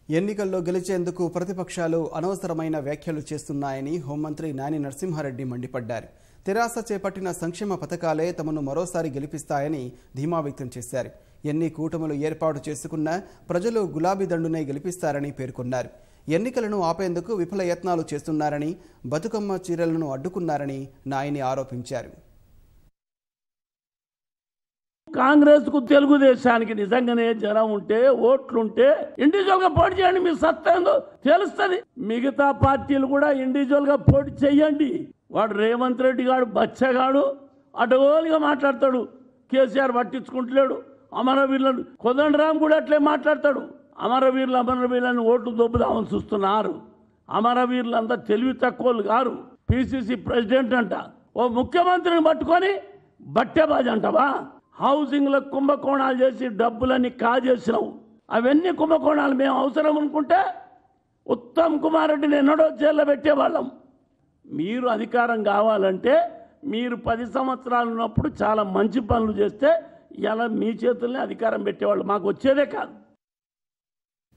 ఎన్నికల్లో గెలిచేందుకు ప్రతిపక్షాలు అనవసరమైన వ్యాఖ్యలు చేస్తున్నాయని హోంమంత్రి నాని నరసింహారెడ్డి మండిపడ్డారు. తెరాస చేపట్టిన సంక్షేమ పథకాలే తమను మరోసారి గెలిపిస్తాయని ధీమా వ్యక్తం చేశారు. ఎన్ని కూటములు ఏర్పాటు చేసుకున్నా ప్రజలు గులాబీ దండునే గెలిపిస్తారని పేర్కొన్నారు. ఎన్నికలను ఆపేందుకు విఫల యత్నాలు చేస్తున్నారని, బతుకమ్మ చీరలను అడ్డుకున్నారని నాయని ఆరోపించారు. కాంగ్రెస్ కు తెలుగుదేశానికి నిజంగానే జనం ఉంటే ఓట్లుంటే ఇండివిజువల్ గా పోటీ చేయండి, మీ సత్తా ఏందో తెలుస్తుంది. మిగతా పార్టీలు కూడా ఇండివిజువల్ గా పోటీ చేయండి. వాడు రేవంత్ రెడ్డి గాడు బచ్చగాడు అడగోలుగా మాట్లాడతాడు, కేసీఆర్ పట్టించుకుంటలేడు. అమరవీరులను కోదండరాం కూడా అట్లే మాట్లాడతాడు. అమరవీరులను ఓట్లు దొబ్బుదామని చూస్తున్నారు. అమరవీరులంతా తెలివి తక్కువలు గారు. పిసిసి ప్రెసిడెంట్ అంట, ఓ ముఖ్యమంత్రిని పట్టుకొని బట్టెబాజీ అంటావా? హౌసింగ్ లో కుంభకోణాలు చేసి డబ్బులన్నీ కాజేసినావు. అవన్నీ కుంభకోణాలు మేము అవసరం అనుకుంటే ఉత్తమ్ కుమార్ రెడ్డిని ఎన్నడో జైల్లో పెట్టేవాళ్ళం. మీరు అధికారం కావాలంటే మీరు 10 సంవత్సరాలు ఉన్నప్పుడు చాలా మంచి పనులు చేస్తే ఇలా మీ చేతుల్ని అధికారం పెట్టేవాళ్ళు, మాకు వచ్చేదే కాదు.